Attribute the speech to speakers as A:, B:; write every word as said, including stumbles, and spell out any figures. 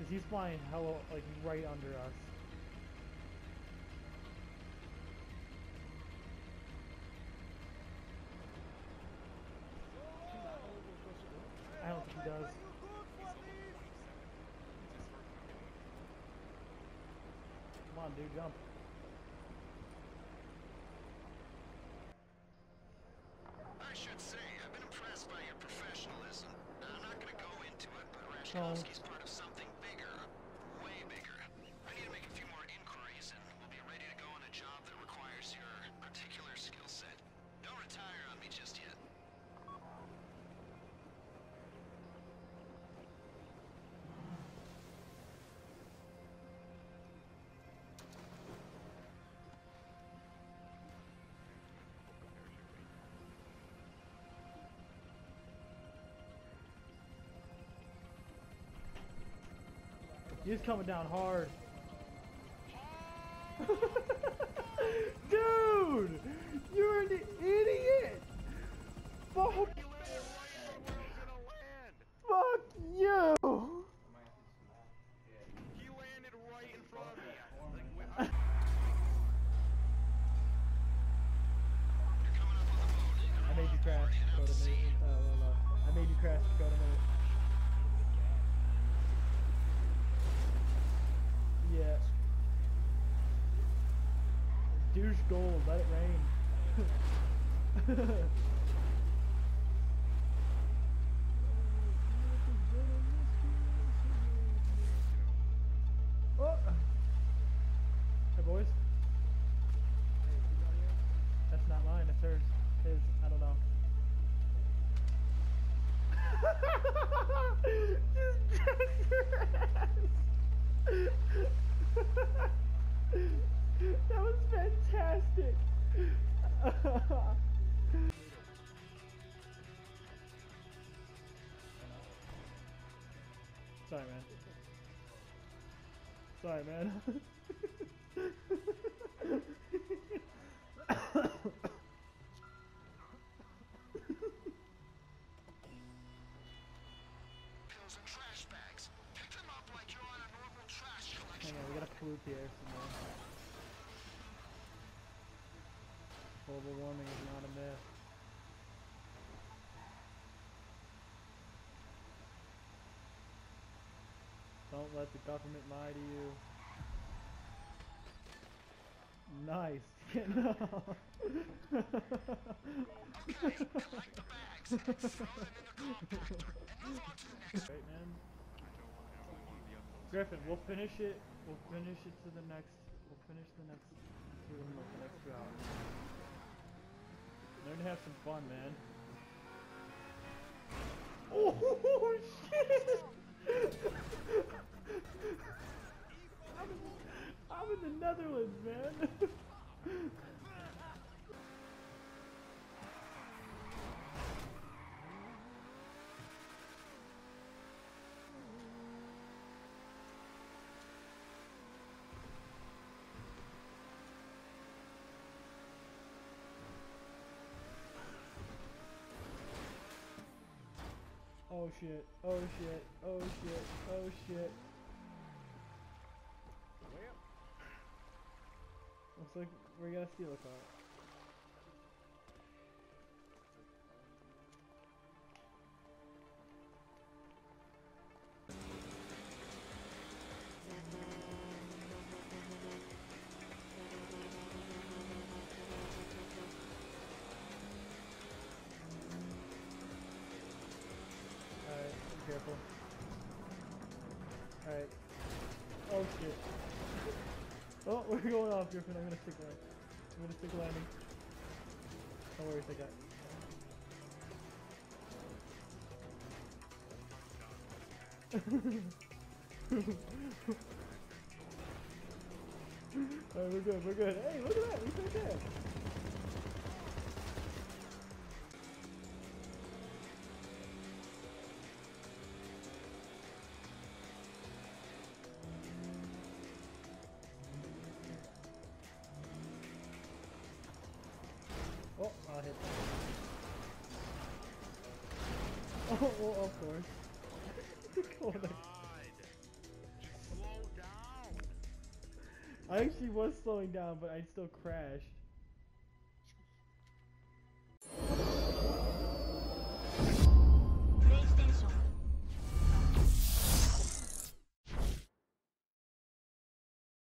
A: he's flying hella, like, right under us. I don't think he does. Come on, dude, jump.
B: I should say, I've been impressed by your professionalism. Now, I'm not going to go into it, but Rashkovsky's part of something bigger, way bigger. I need to make a few more inquiries, and we'll be ready to go on a job that requires your particular skill set. Don't retire on me just yet.
A: He's coming down hard. Dude! You're an idiot! Fuck! Fuck you!
C: He landed right in front of me.
A: I made you crash. Go to me. Uh, no, no. I made you crash. Go to me. Yeah. Douche gold, let it rain. Oh. Hey boys. That's not mine, that's hers. His, I don't know. Just dress your ass. That was fantastic. Sorry, man. Sorry, man.
B: Pills and trash bags. Pick them up like you're on a normal trash collection.
A: Hang on, we got a pollute the air some more. Global warming is not a myth. Don't let the government lie to you. Nice. No.
B: Okay, collect the bags and throw them in the compactor and move on to the next.
A: Great, man. Griffin, we'll finish it. We'll finish it to the next. We'll finish the next two in like the next two hours. Learn to have some fun, man. Oh shit! I'm, in, I'm in the Netherlands, man. Oh shit, oh shit, oh shit, oh shit. Looks like we're gonna steal a car. Alright, be careful. Alright. Oh shit. Oh, we're going off, Griffin. I'm gonna stick landing. I'm gonna stick landing. Don't worry, stick that. Alright, we're good, we're good. Hey, look at that, he's right there. Oh, I'll hit that. Oh, well, of course. Come on, I actually was slowing down, but I still crashed.